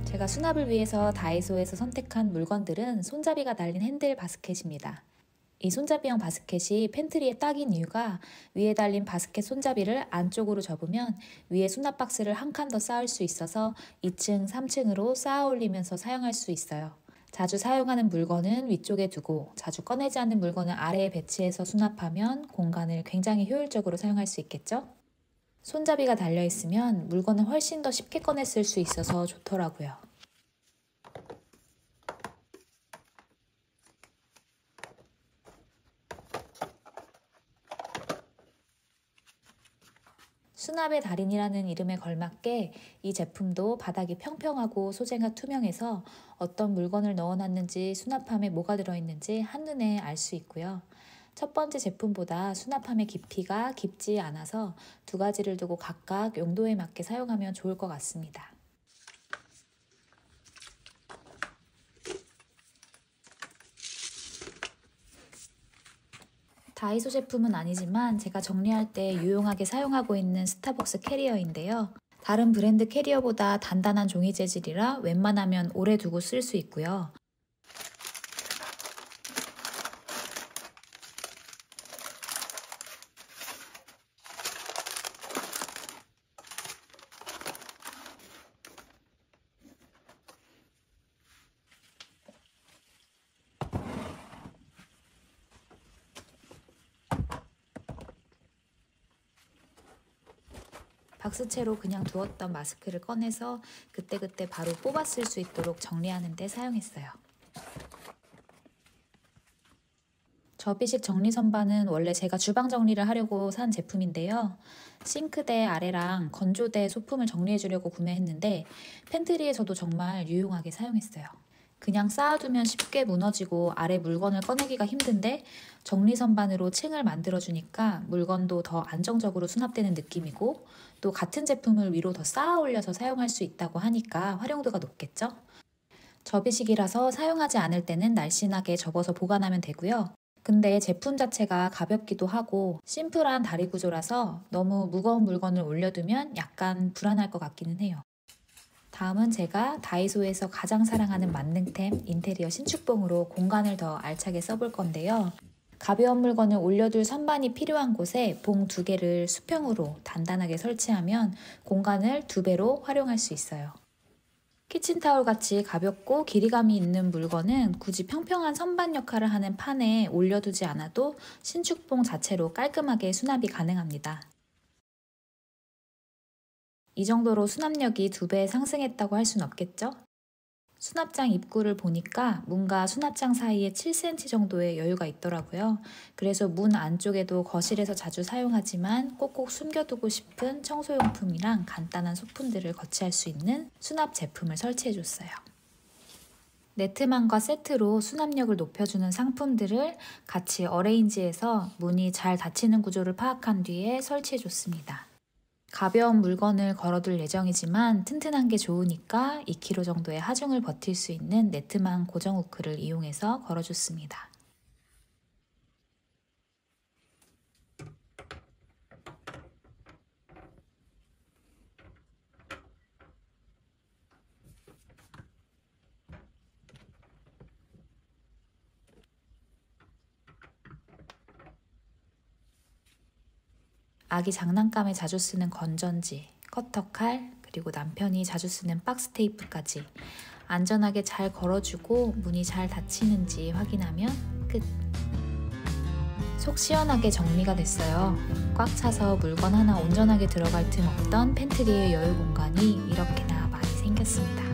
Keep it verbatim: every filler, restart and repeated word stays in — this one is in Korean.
제가 수납을 위해서 다이소에서 선택한 물건들은 손잡이가 달린 핸들 바스켓입니다. 이 손잡이형 바스켓이 팬트리에 딱인 이유가 위에 달린 바스켓 손잡이를 안쪽으로 접으면 위에 수납 박스를 한 칸 더 쌓을 수 있어서 이 층, 삼 층으로 쌓아 올리면서 사용할 수 있어요. 자주 사용하는 물건은 위쪽에 두고 자주 꺼내지 않는 물건을 아래에 배치해서 수납하면 공간을 굉장히 효율적으로 사용할 수 있겠죠? 손잡이가 달려있으면 물건을 훨씬 더 쉽게 꺼내 쓸 수 있어서 좋더라고요. 수납의 달인이라는 이름에 걸맞게 이 제품도 바닥이 평평하고 소재가 투명해서 어떤 물건을 넣어놨는지 수납함에 뭐가 들어있는지 한눈에 알 수 있고요. 첫 번째 제품보다 수납함의 깊이가 깊지 않아서 두 가지를 두고 각각 용도에 맞게 사용하면 좋을 것 같습니다. 다이소 제품은 아니지만 제가 정리할 때 유용하게 사용하고 있는 스타벅스 캐리어인데요. 다른 브랜드 캐리어보다 단단한 종이 재질이라 웬만하면 오래 두고 쓸 수 있고요. 박스채로 그냥 두었던 마스크를 꺼내서 그때그때 바로 뽑아 쓸 수 있도록 정리하는 데 사용했어요. 접이식 정리 선반은 원래 제가 주방 정리를 하려고 산 제품인데요. 싱크대 아래랑 건조대 소품을 정리해 주려고 구매했는데 팬트리에서도 정말 유용하게 사용했어요. 그냥 쌓아두면 쉽게 무너지고 아래 물건을 꺼내기가 힘든데 정리 선반으로 층을 만들어주니까 물건도 더 안정적으로 수납되는 느낌이고 또 같은 제품을 위로 더 쌓아 올려서 사용할 수 있다고 하니까 활용도가 높겠죠? 접이식이라서 사용하지 않을 때는 날씬하게 접어서 보관하면 되고요. 근데 제품 자체가 가볍기도 하고 심플한 다리 구조라서 너무 무거운 물건을 올려두면 약간 불안할 것 같기는 해요. 다음은 제가 다이소에서 가장 사랑하는 만능템 인테리어 신축봉으로 공간을 더 알차게 써볼 건데요. 가벼운 물건을 올려둘 선반이 필요한 곳에 봉 두 개를 수평으로 단단하게 설치하면 공간을 두 배로 활용할 수 있어요. 키친타올 같이 가볍고 길이감이 있는 물건은 굳이 평평한 선반 역할을 하는 판에 올려두지 않아도 신축봉 자체로 깔끔하게 수납이 가능합니다. 이 정도로 수납력이 두 배 상승했다고 할 순 없겠죠? 수납장 입구를 보니까 문과 수납장 사이에 칠 센티미터 정도의 여유가 있더라고요. 그래서 문 안쪽에도 거실에서 자주 사용하지만 꼭꼭 숨겨두고 싶은 청소용품이랑 간단한 소품들을 거치할 수 있는 수납 제품을 설치해줬어요. 네트망과 세트로 수납력을 높여주는 상품들을 같이 어레인지해서 문이 잘 닫히는 구조를 파악한 뒤에 설치해줬습니다. 가벼운 물건을 걸어둘 예정이지만 튼튼한 게 좋으니까 이 킬로그램 정도의 하중을 버틸 수 있는 네트망 고정 후크를 이용해서 걸어줬습니다. 아기 장난감에 자주 쓰는 건전지, 커터칼, 그리고 남편이 자주 쓰는 박스 테이프까지 안전하게 잘 걸어주고 문이 잘 닫히는지 확인하면 끝! 속 시원하게 정리가 됐어요. 꽉 차서 물건 하나 온전하게 들어갈 틈 없던 팬트리의 여유 공간이 이렇게나 많이 생겼습니다.